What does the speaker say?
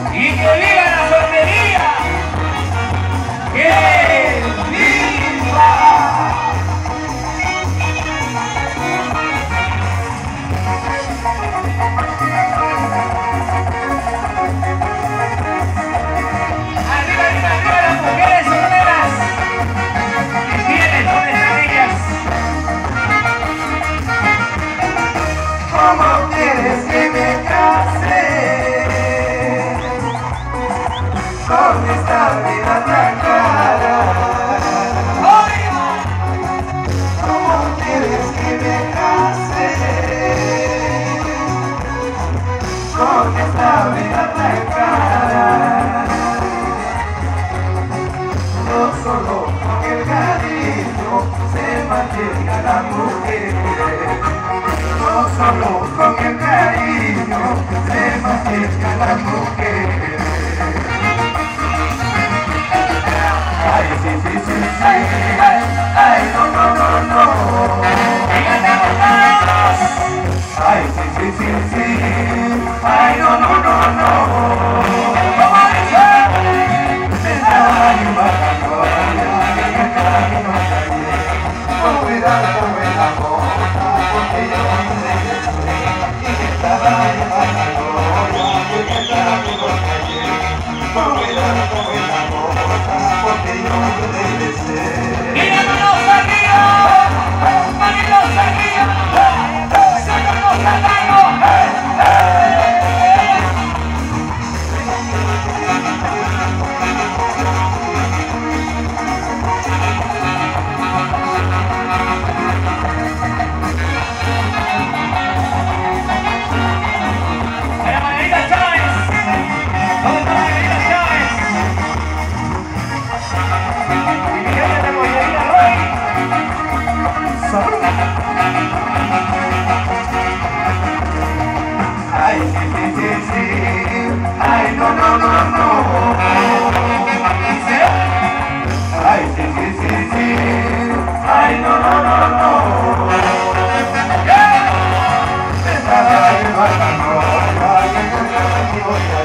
¡Y que viva la soltería! ¡Que viva! ¡Arriba, arriba, arriba las mujeres solteras! ¡Infieles, ¿dónde están ellas? ¿Cómo quieres que me case con esta vida tan cara? ¿Cómo quieres que me case con esta vida tan cara? No solo con el cariño se mantiene la mujer, no solo con el cariño se mantiene la mujer. Ay, sí, sí, sí, sí, ay, no, no, no, no. Ay, sí, sí, sí, sí, ay, no, no, no, no. Me estaba llevando en el camino calle, con cuidado con el amor, porque yo no sé, y me estaba llevando en el camino calle, con cuidado con el amor, porque yo no sé. ¡Míranos arriba! ¡Míranos arriba! ¡Sácanos al lago! ¡Para Margarita Chávez! ¿Dónde está Margarita Chávez? Y mi gente de Bollería Roy. Ay, sí, sí, sí, sí, ay, no, no, no, no. Dice, ay, sí, sí, sí, sí, ay, no, no, no, no. Me estaba llevando, ay, en el camino